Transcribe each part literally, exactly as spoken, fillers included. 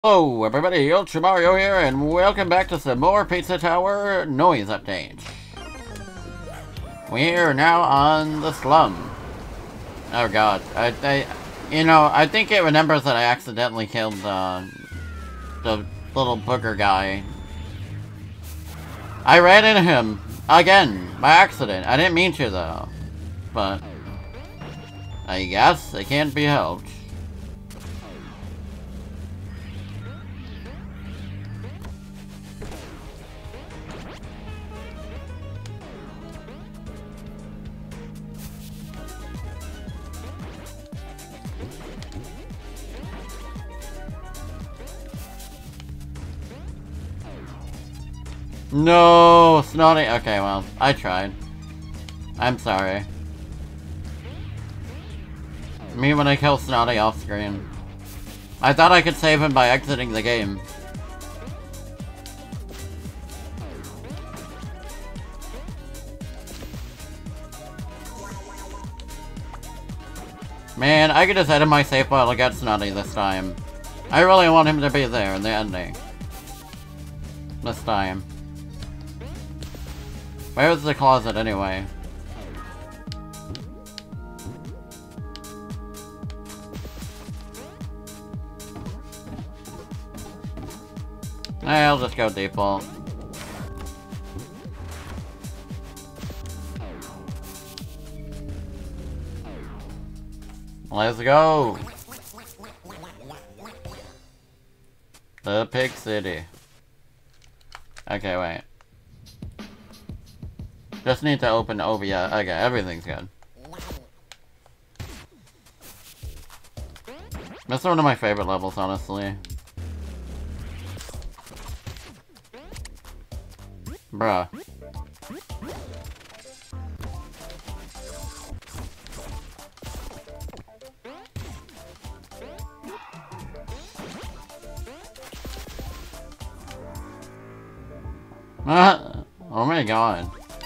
Hello everybody, Ultra Mario here, and welcome back to some more Pizza Tower noise updates. We are now on the Slum. Oh god, I, I, you know, I think it remembers that I accidentally killed uh, the little booger guy. I ran into him, again, by accident. I didn't mean to though, but I guess it can't be helped. No, Snotty. Okay, well, I tried. I'm sorry. Me when I kill Snotty off screen. I thought I could save him by exiting the game. Man, I could just edit my save file to get Snotty this time. I really want him to be there in the ending. This time. Where's the closet anyway? I'll just go default. Let's go! The Pig City. Okay, wait. Just need to open over, yeah, okay, everything's good. This is one of my favorite levels, honestly. Bruh. Ah, oh my god.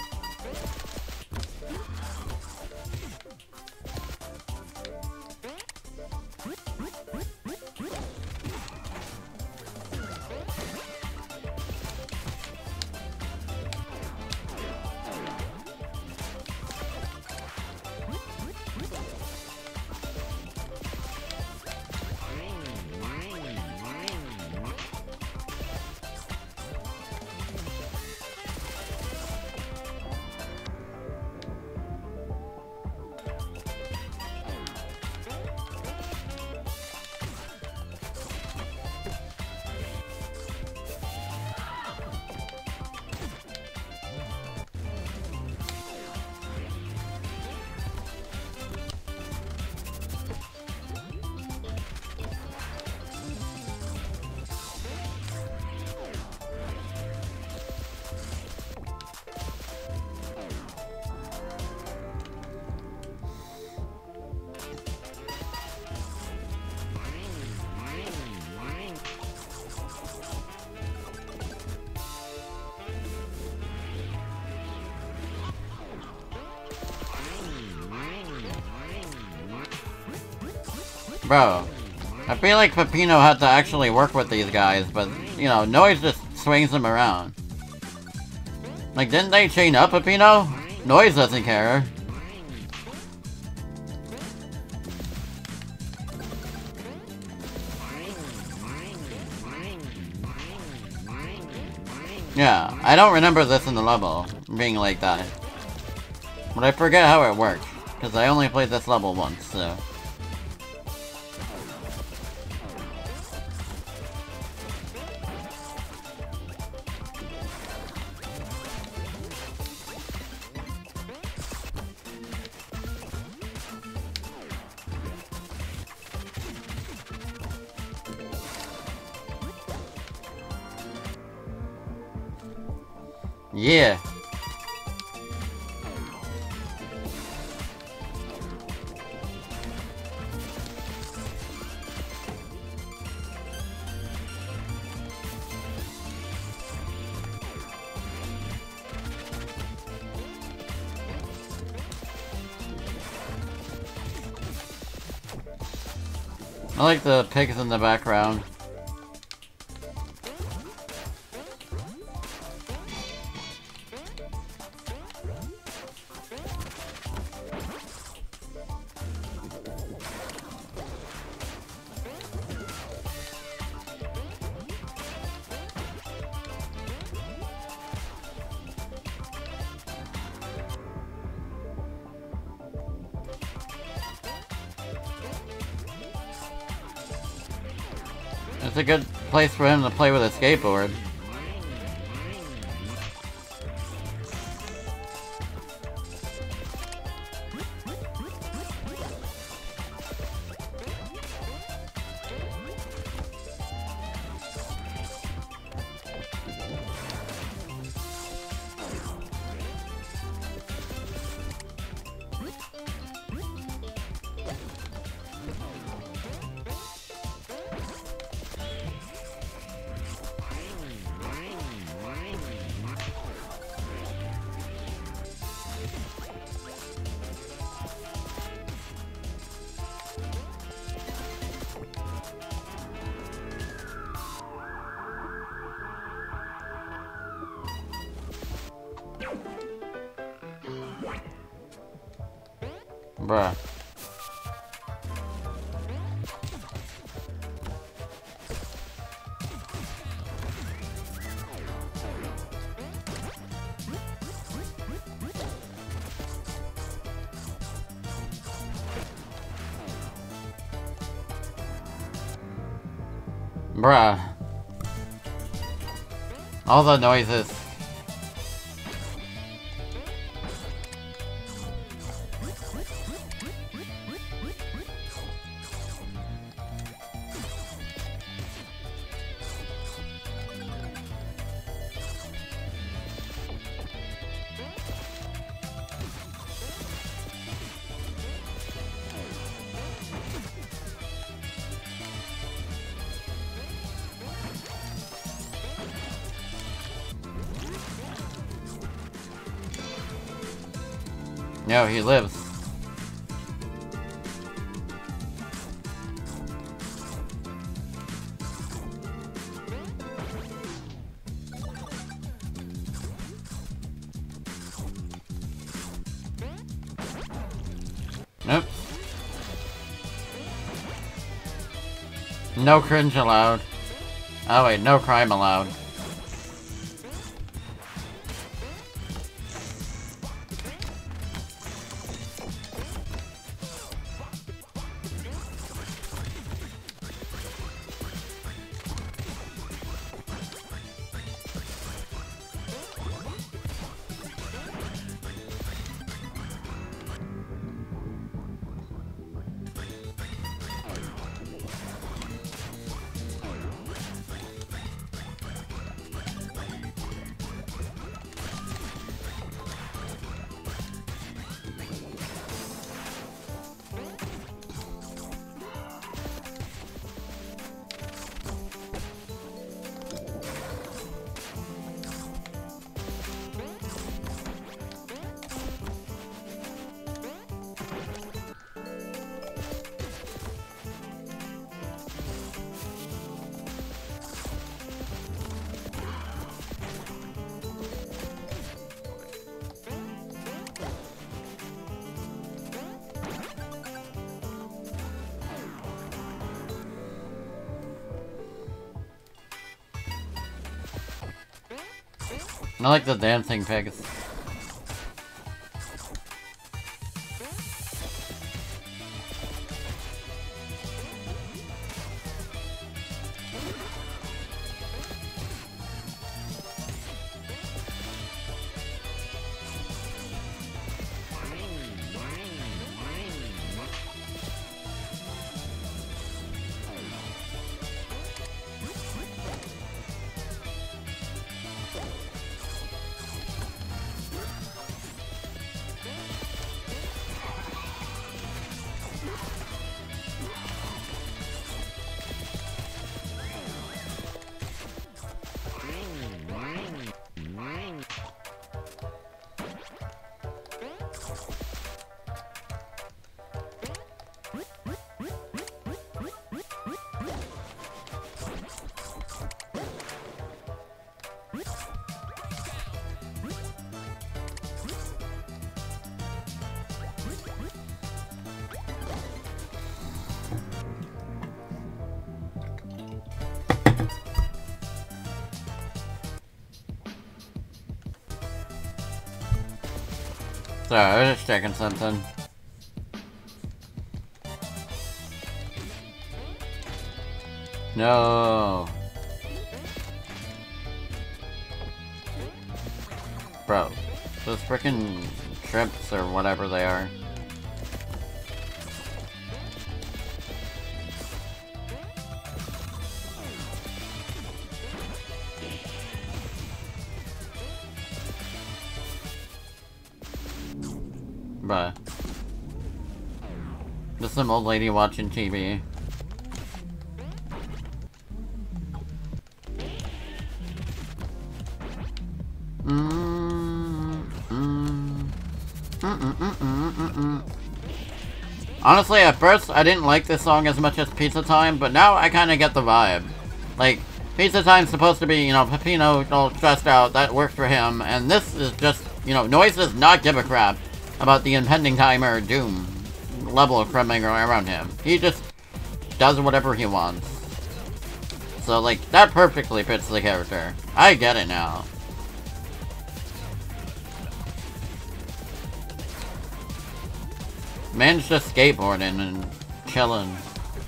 Bro, I feel like Peppino had to actually work with these guys, but, you know, Noise just swings them around. Like, didn't they chain up Peppino? Noise doesn't care. Yeah, I don't remember this in the level, being like that. But I forget how it worked, because I only played this level once, so... Yeah. I like the pigs in the background. It's a good place for him to play with a skateboard. Bruh. Bruh. All the noises. No, he lives. Nope. No cringe allowed. Oh wait, no crime allowed. I like the dancing pigs. Sorry, I was just checking something. No. Bro, those frickin' shrimps or whatever they are. Bruh. Just some old lady watching T V. Mm, mm, mm, mm, mm, mm, mm, mm. Honestly, at first, I didn't like this song as much as Pizza Time, but now I kind of get the vibe. Like, Pizza Time's supposed to be, you know, Peppino all stressed out, that works for him, and this is just, you know, Noise does not give a crap about the impending timer doom level coming around him. He just does whatever he wants. So, like, that perfectly fits the character. I get it now. Man's just skateboarding and chilling.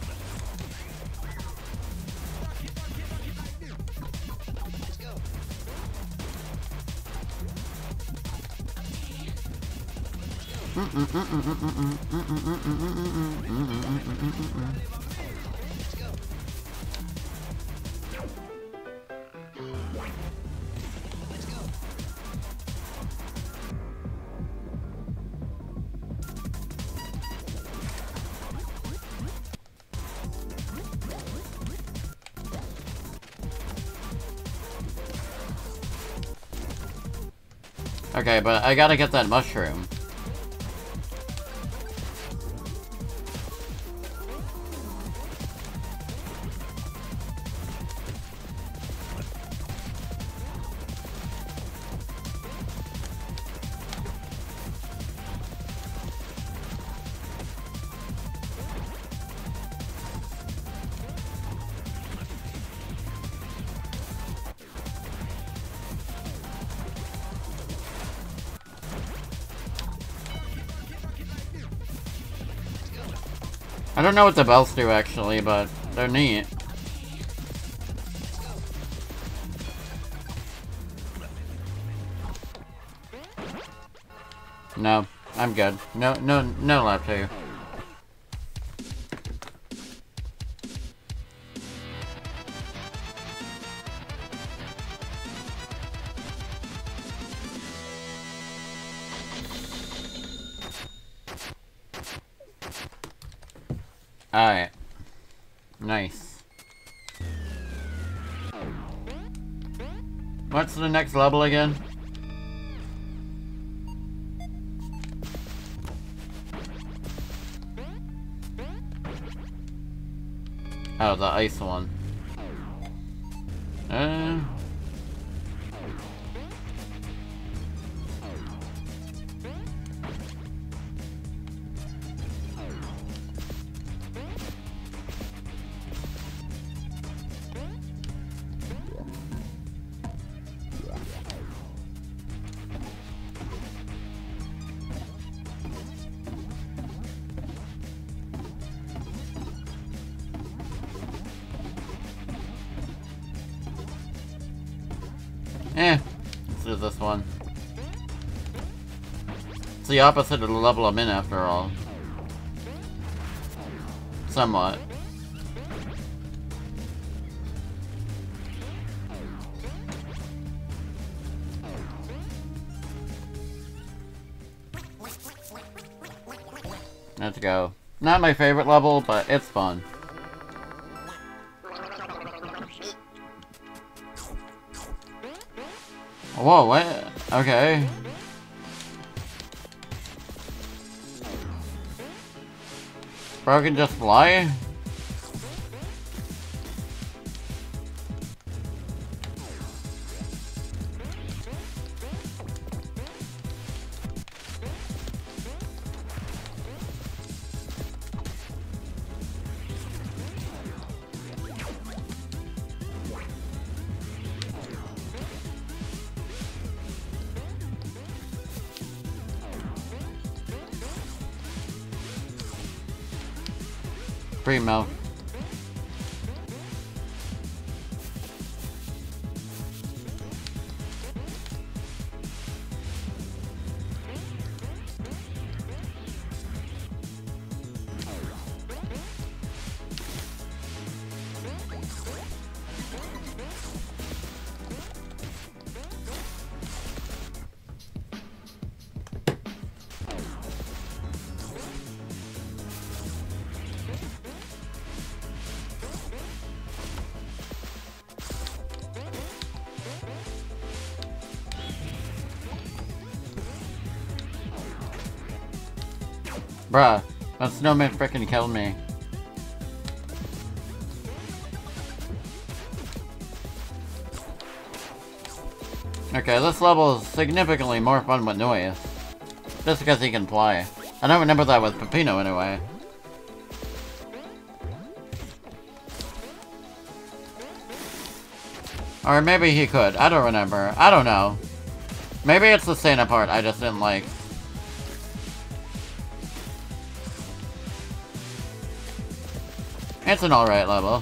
Okay, but I gotta get that mushroom. I don't know what the bells do actually, but they're neat. No, I'm good. No, no, no left here. Alright. Nice. What's the next level again? Oh, the ice one. Uh... Eh, let's do this one. It's the opposite of the level I'm in after all. Somewhat. Let's go. Not my favorite level, but it's fun. Whoa, what? Okay. Bro can just fly? Free milk. Bruh, that snowman frickin' killed me. Okay, this level is significantly more fun with noise. Just because he can fly. I don't remember that with Peppino anyway. Or maybe he could. I don't remember. I don't know. Maybe it's the Santa part I just didn't like. It's an alright level.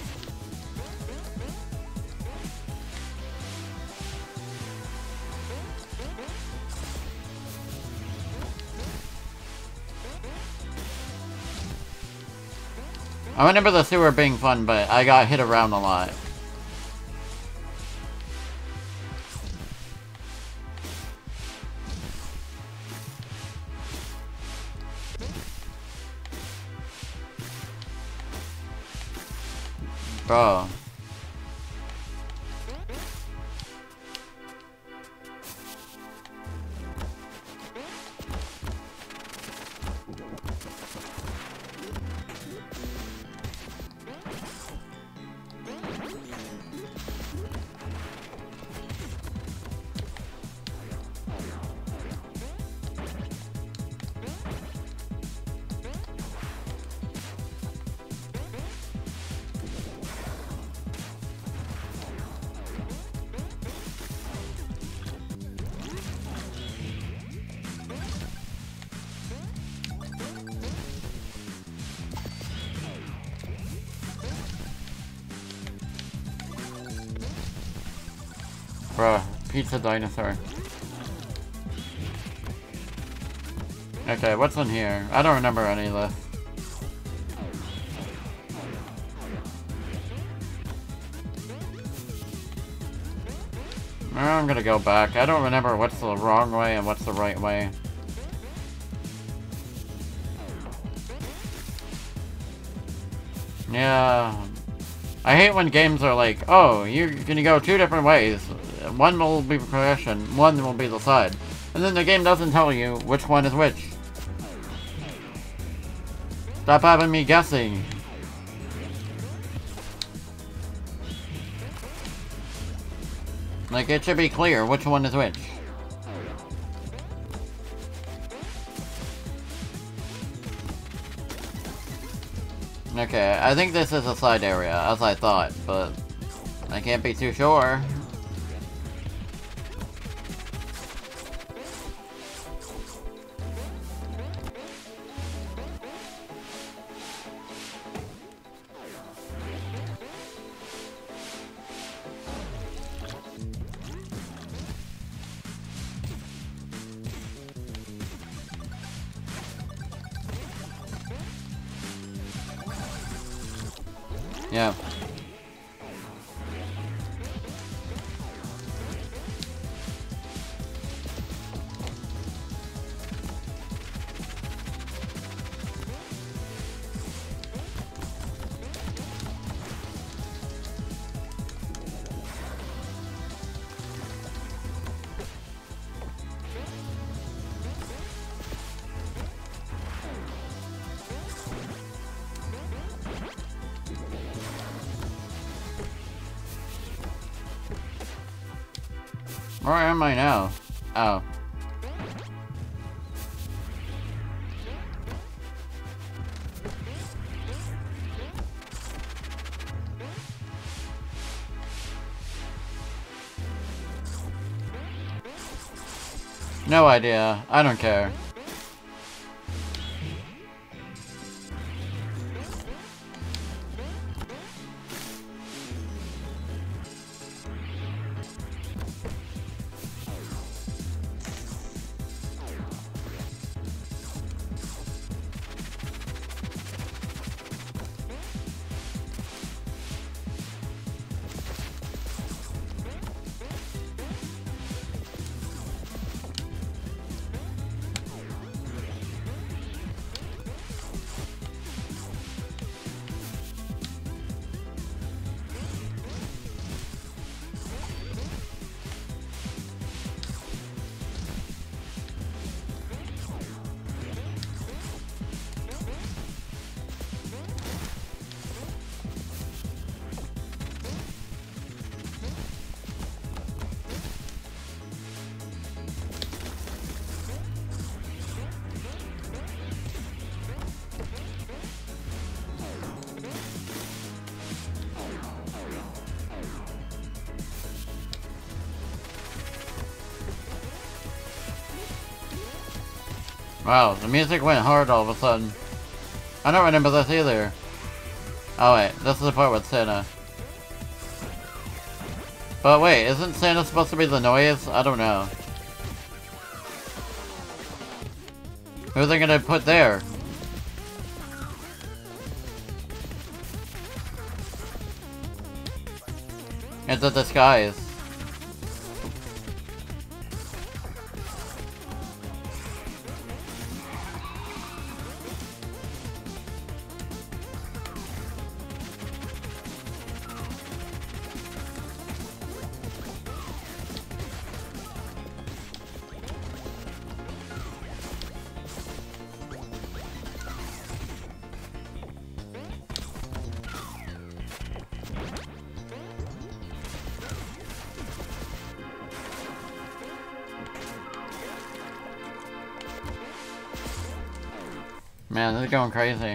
I remember the sewer being fun, but I got hit around a lot. Bro. Bruh, pizza dinosaur. Okay, what's in here? I don't remember any of this. I'm gonna go back. I don't remember what's the wrong way and what's the right way. Yeah. I hate when games are like, oh, you're gonna go two different ways. One will be progression, one will be the side. And then the game doesn't tell you which one is which. Stop having me guessing. Like, it should be clear which one is which. Okay, I think this is a side area, as I thought, but I can't be too sure. Yeah. Where am I now? Oh. No idea. I don't care. Wow, the music went hard all of a sudden. I don't remember this either. Oh wait, this is the part with Santa. But wait, isn't Santa supposed to be the noise? I don't know. Who are they gonna put there? It's a disguise. Man, this is going crazy.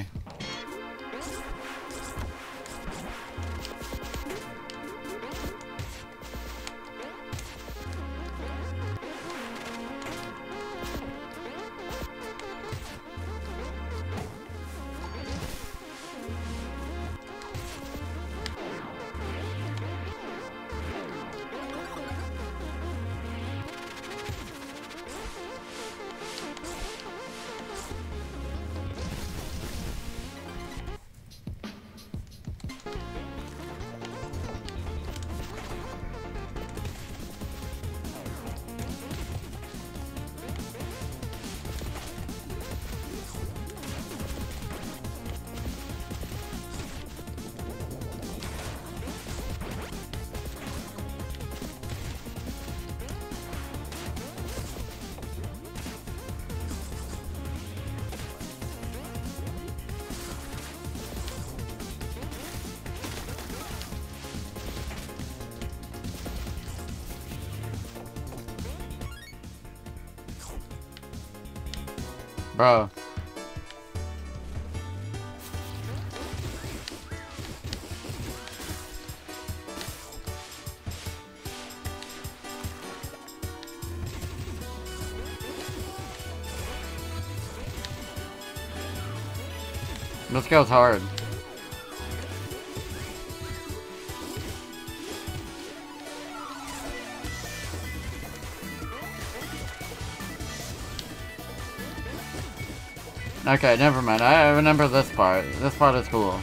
Bro. This goes hard. Okay, never mind. I remember this part. This part is cool.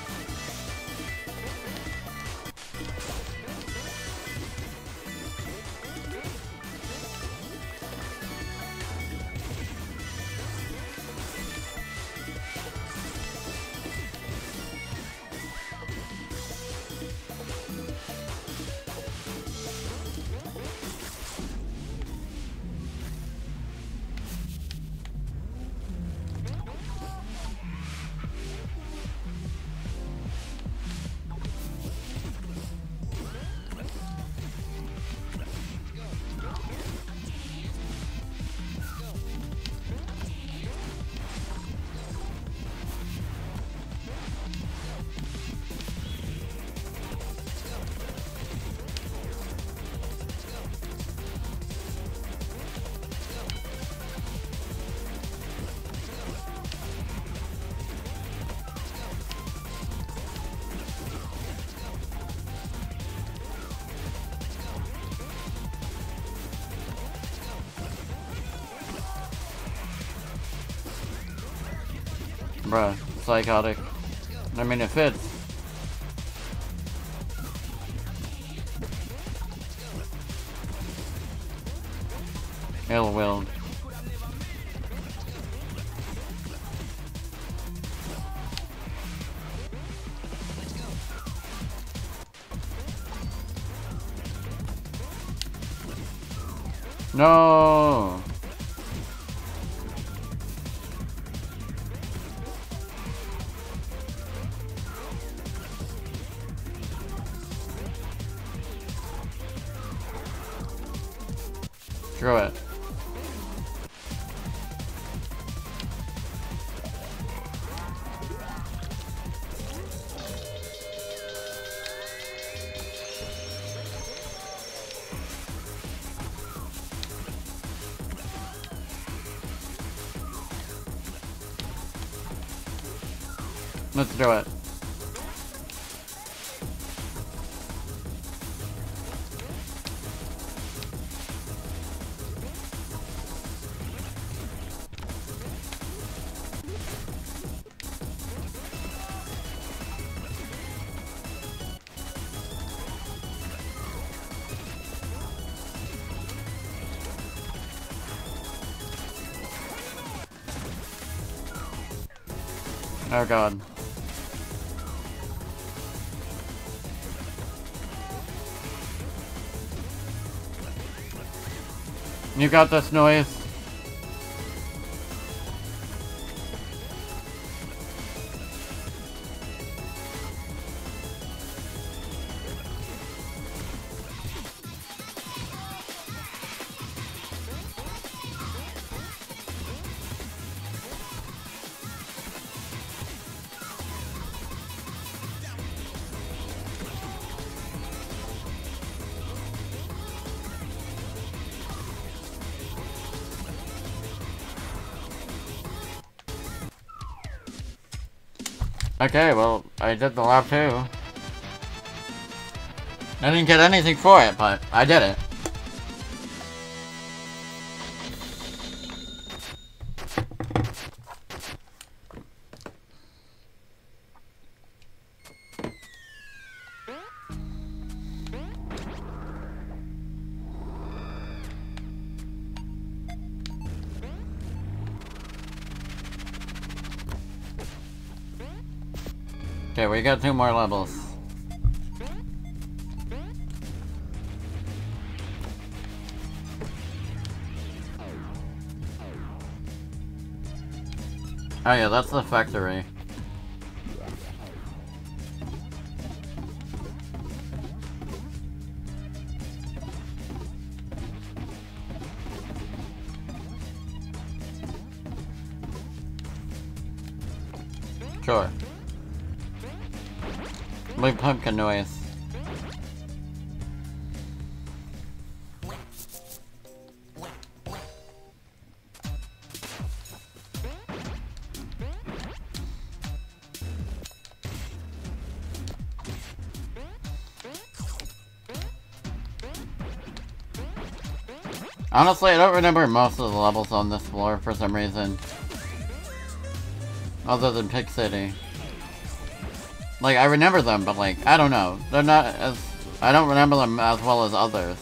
Bruh, psychotic. I mean, it fits. Ill-willed. No. Screw it. Let's do it. Oh god. You got this, Noise. Okay, well, I did the lap too. I didn't get anything for it, but I did it. Okay, we got two more levels. Oh yeah, that's the factory. Sure. Big pumpkin noise. Honestly, I don't remember most of the levels on this floor for some reason. Other than Pig City. Like, I remember them, but like, I don't know. They're not as... I don't remember them as well as others.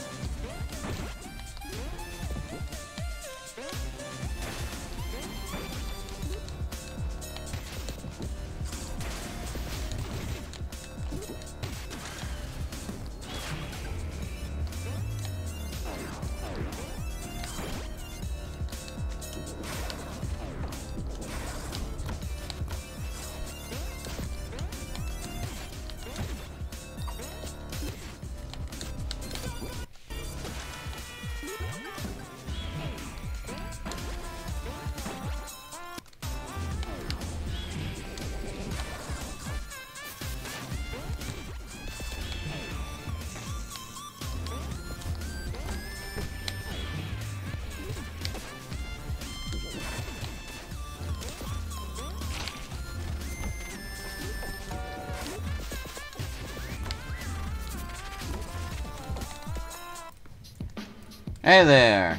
Hey there.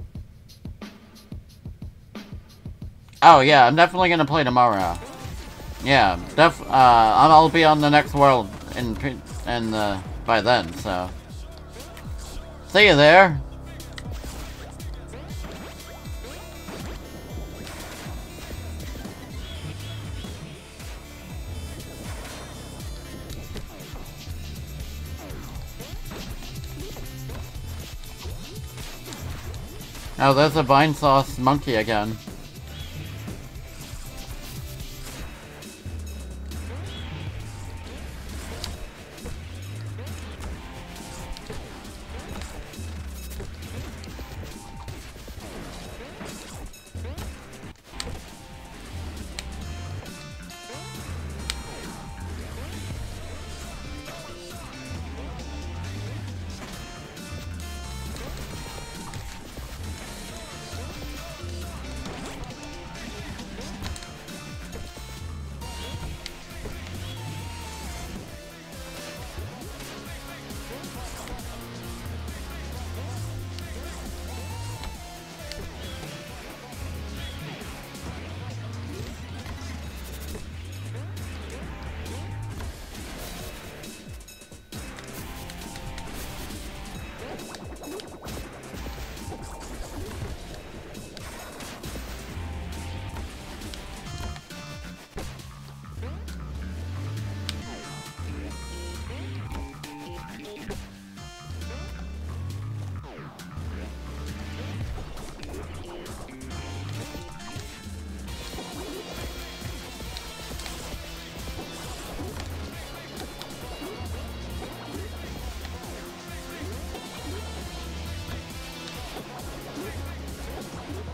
Oh yeah, I'm definitely gonna play tomorrow. Yeah, def. Uh, I'll be on the next world in in the by then. So, see you there. Oh, there's a vine sauce monkey again.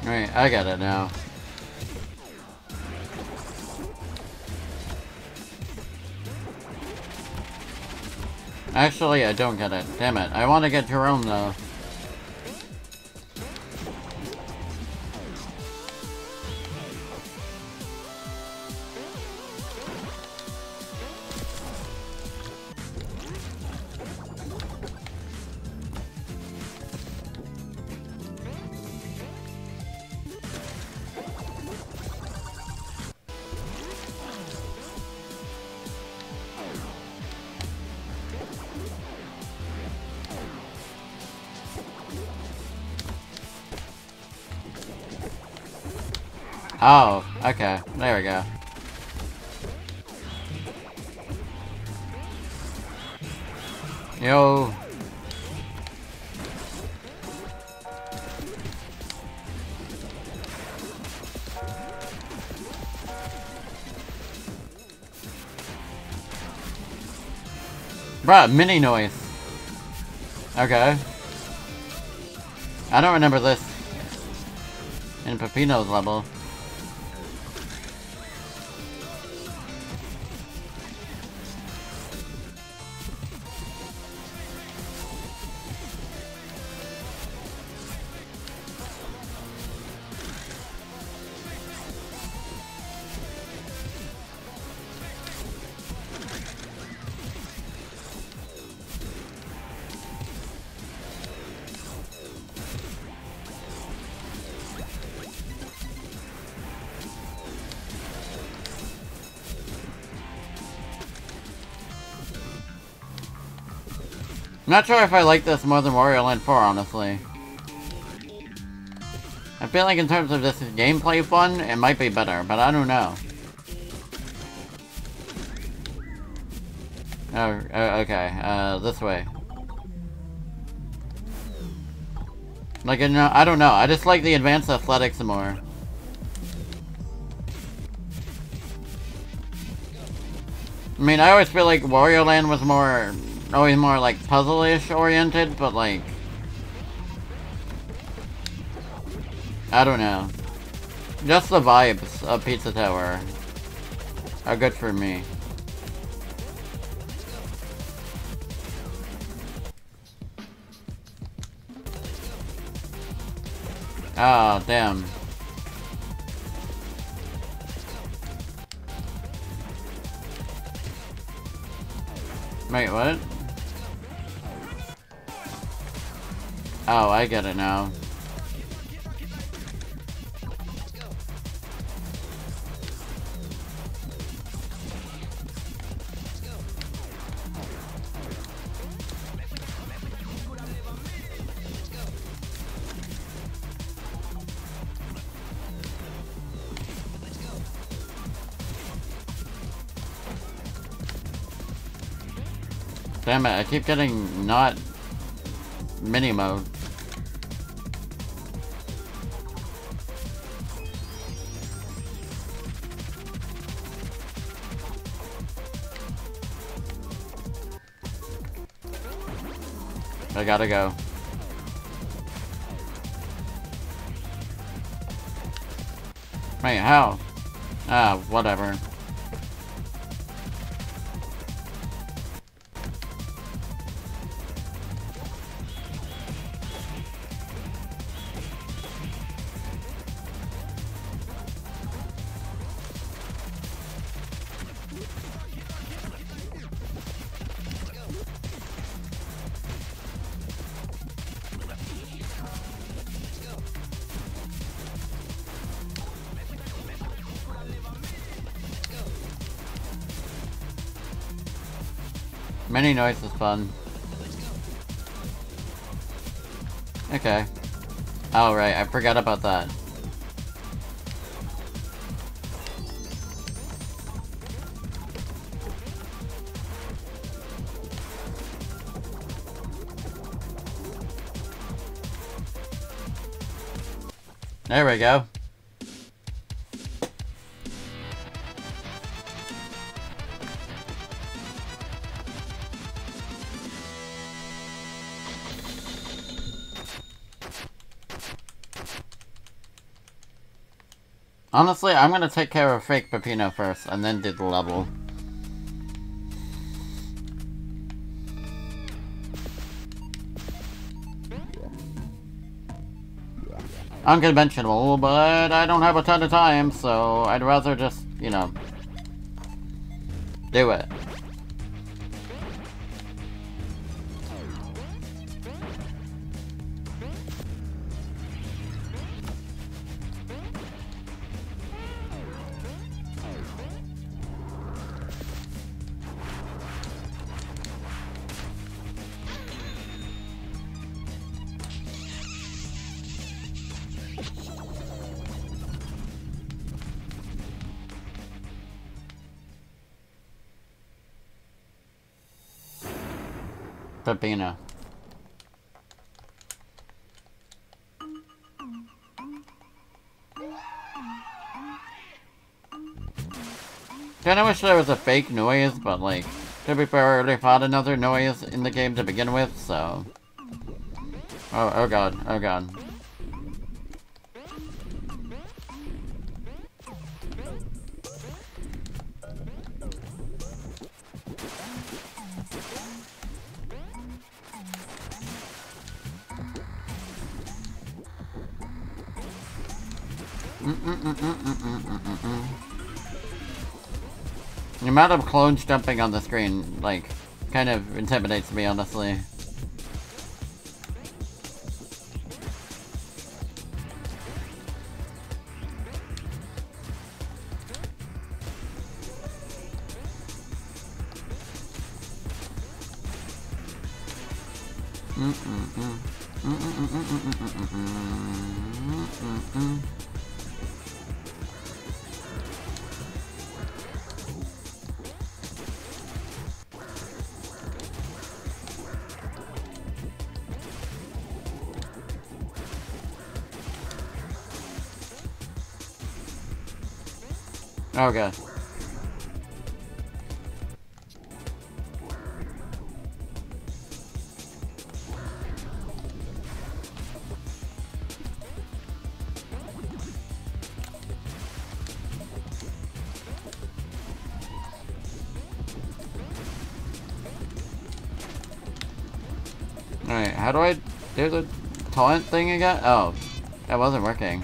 Right, I get it now. Actually, I don't get it. Damn it. I want to get Jerome, though. Oh, okay. There we go. Yo. Bruh, mini noise. Okay. I don't remember this in Peppino's level. Not sure if I like this more than Wario Land four, honestly. I feel like in terms of this gameplay fun, it might be better, but I don't know. Oh, oh okay, uh, this way. Like, you know, I don't know, I just like the advanced athletics more. I mean, I always feel like Wario Land was more... always more, like, puzzle-ish oriented, but, like... I don't know. Just the vibes of Pizza Tower are good for me. Oh, damn. Wait, what? Oh, I get it now. Damn it, I keep getting not mini mode. I gotta go. Wait, how? Ah, whatever. Mini noise is fun. Okay. Oh, right, I forgot about that. There we go. Honestly, I'm gonna take care of fake Peppino first, and then do the level. Unconventional, but I don't have a ton of time, so I'd rather just, you know, do it. Peppino. Kinda wish there was a fake noise, but like, to be fair, I already fought another noise in the game to begin with, so... Oh, oh god, oh god. Mm-mm-mm-mm-mm-mm-mm-mm. The amount of clones jumping on the screen, like, kind of intimidates me, honestly. Mm-mm-mm. Mm-mm-mm-mm-mm-mm-mm-mm-mm. Okay. Alright, how do I do the taunt thing again? Oh, that wasn't working.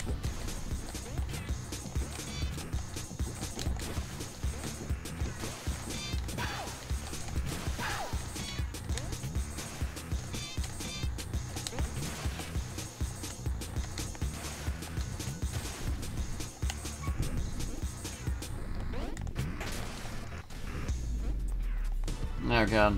Oh god.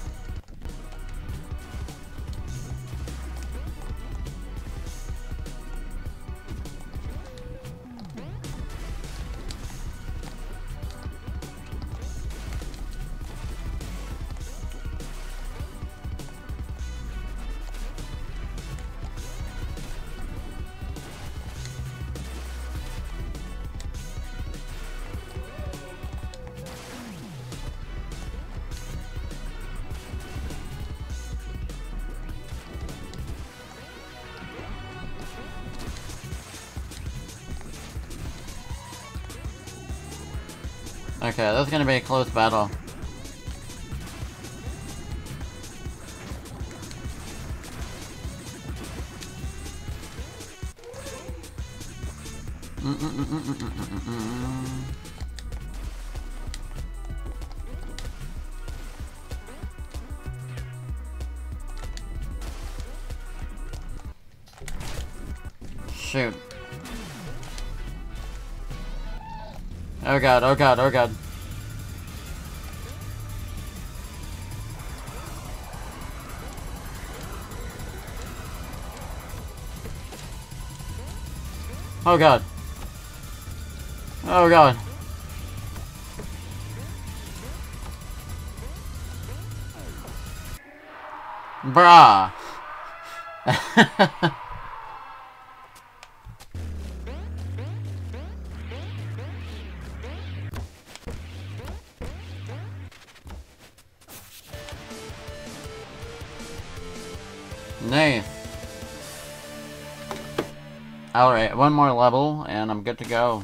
Okay, that's gonna be a close battle. Mm -mm -mm -mm -mm -mm -mm -mm. Shoot. Oh god, oh god, oh god. Oh god. Oh god. Brah. Nice. Alright, one more level, and I'm good to go.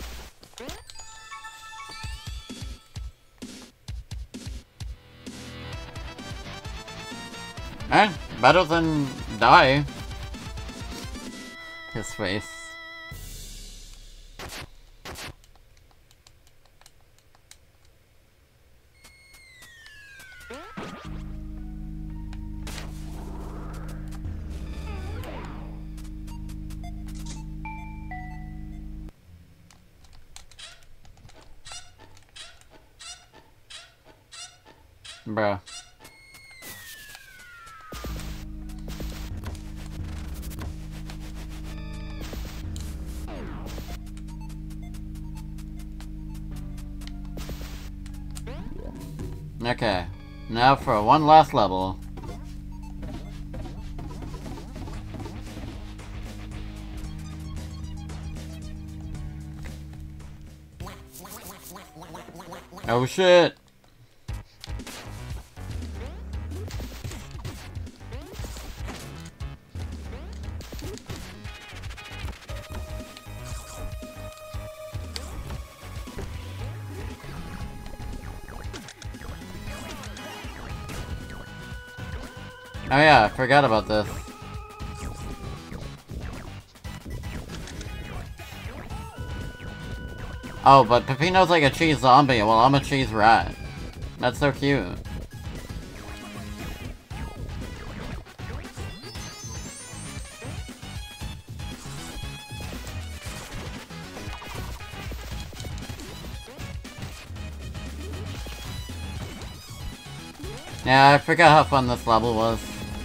Eh, better than die. His face. Bruh. Okay, now for one last level. Oh shit! Oh yeah, I forgot about this. Oh, but Peppino's like a cheese zombie, while I'm a cheese rat. That's so cute. Yeah, I forgot how fun this level was.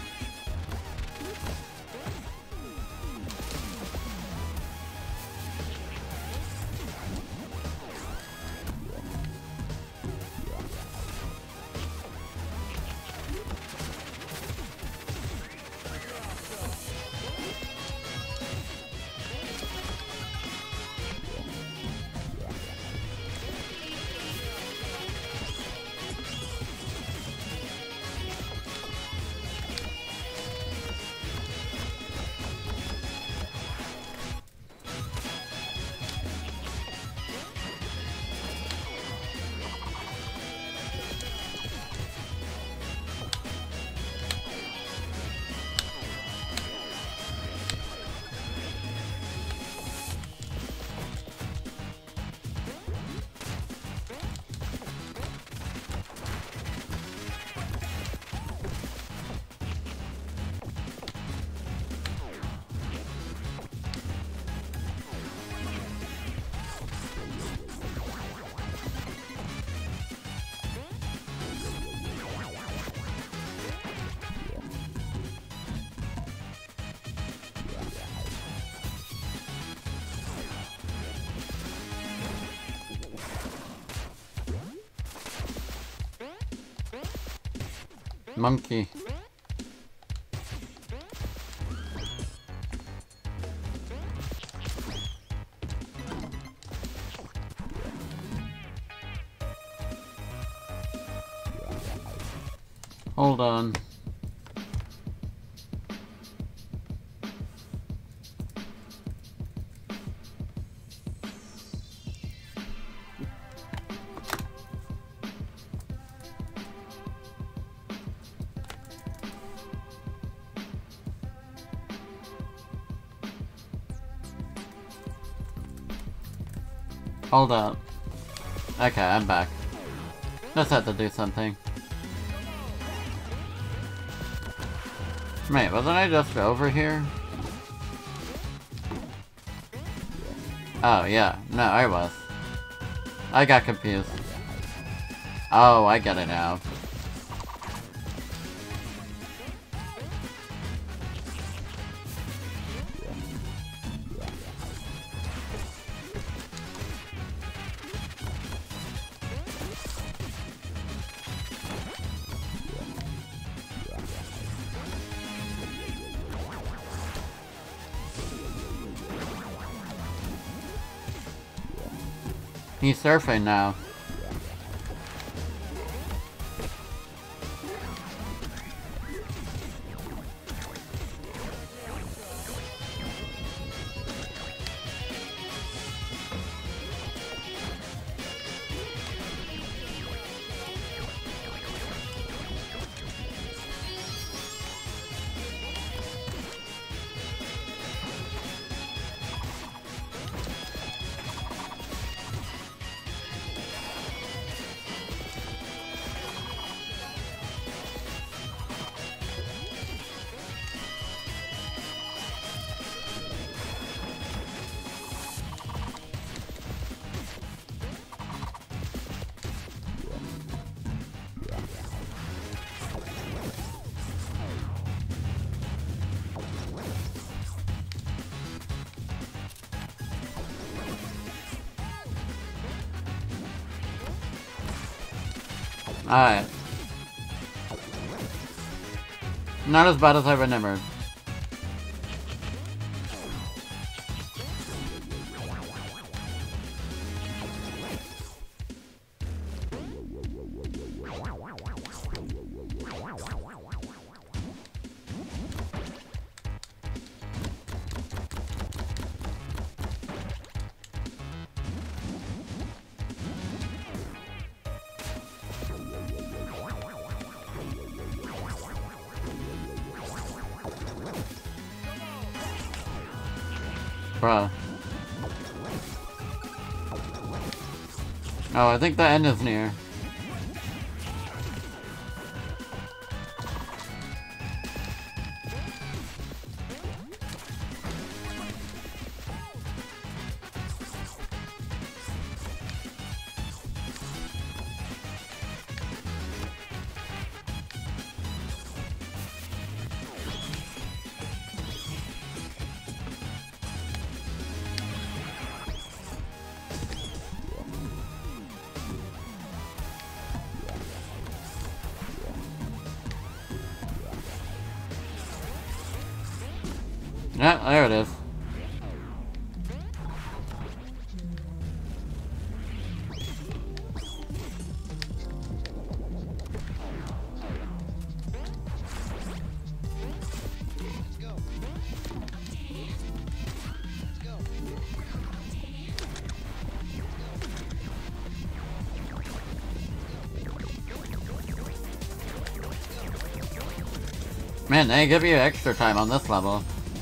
Monkey. Hold on. Hold up. Okay, I'm back. Just had to do something. Wait, wasn't I just over here? Oh, yeah. No, I was. I got confused. Oh, I get it now. He's surfing now. Alright. Not as bad as I remembered. Bruh. Oh, I think the end is near. Yeah, there it is. Man, they give you extra time on this level.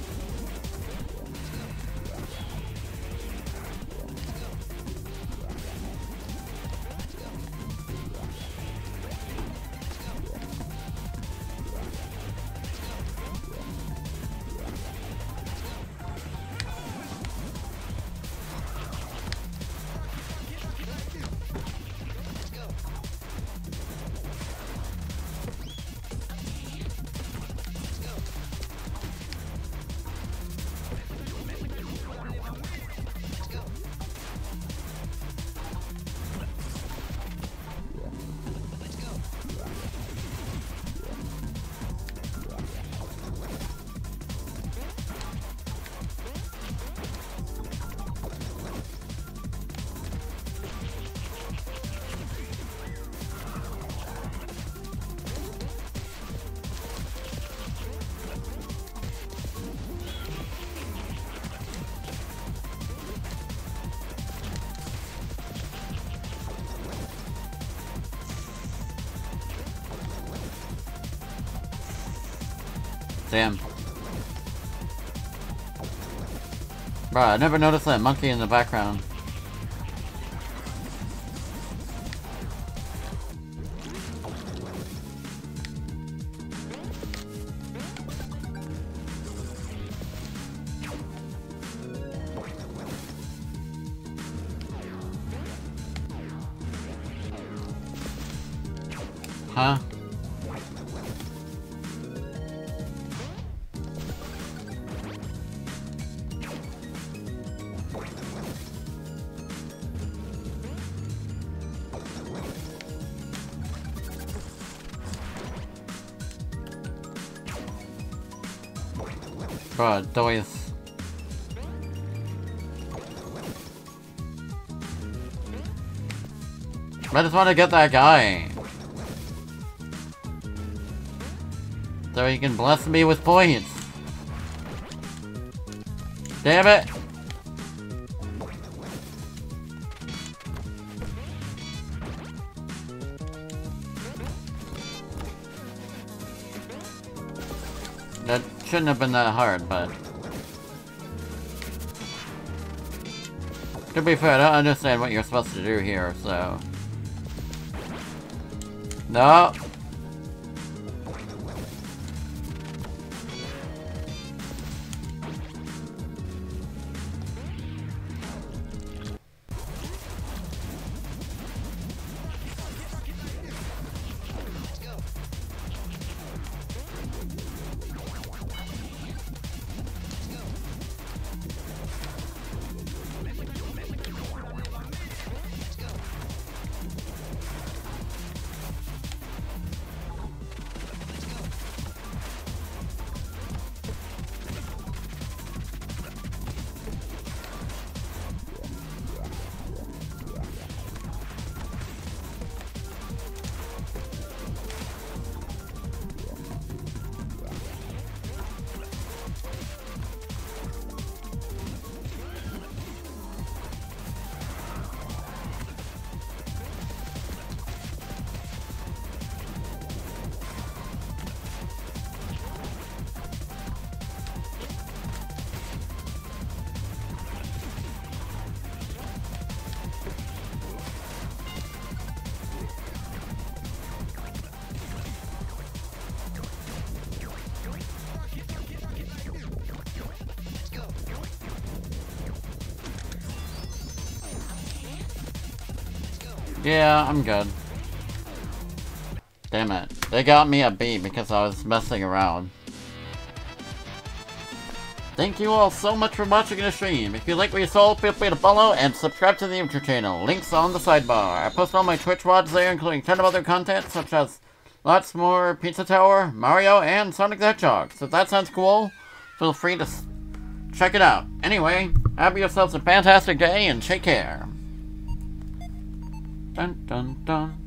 Damn. Bruh, I never noticed that monkey in the background. Huh? Bruh, Dois. I just want to get that guy. So he can bless me with points. Damn it! That shouldn't have been that hard, but... To be fair, I don't understand what you're supposed to do here, so... No! Yeah, I'm good. Damn it. They got me a B because I was messing around. Thank you all so much for watching the stream. If you like what you saw, feel free to follow and subscribe to the intro channel. Links on the sidebar. I post all my Twitch V O Ds there, including a ton of other content, such as lots more Pizza Tower, Mario, and Sonic the Hedgehog. So if that sounds cool, feel free to check it out. Anyway, have yourselves a fantastic day and take care. Dun dun dun.